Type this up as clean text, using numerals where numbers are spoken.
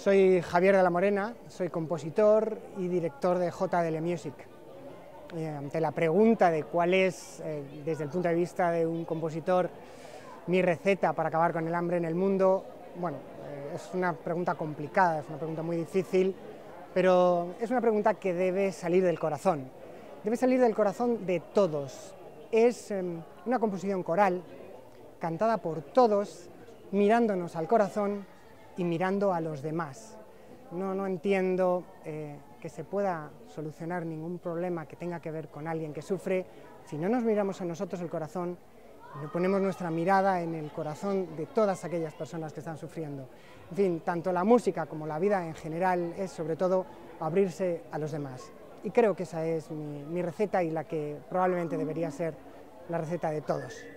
Soy Javier de la Morena, soy compositor y director de JDL Music. Ante la pregunta de cuál es, desde el punto de vista de un compositor, mi receta para acabar con el hambre en el mundo, bueno, es una pregunta complicada, es una pregunta muy difícil, pero es una pregunta que debe salir del corazón. Debe salir del corazón de todos. Es una composición coral, cantada por todos, mirándonos al corazón y mirando a los demás. No entiendo que se pueda solucionar ningún problema que tenga que ver con alguien que sufre si no nos miramos a nosotros el corazón y no ponemos nuestra mirada en el corazón de todas aquellas personas que están sufriendo. En fin, tanto la música como la vida en general es sobre todo abrirse a los demás. Y creo que esa es mi receta y la que probablemente debería ser la receta de todos.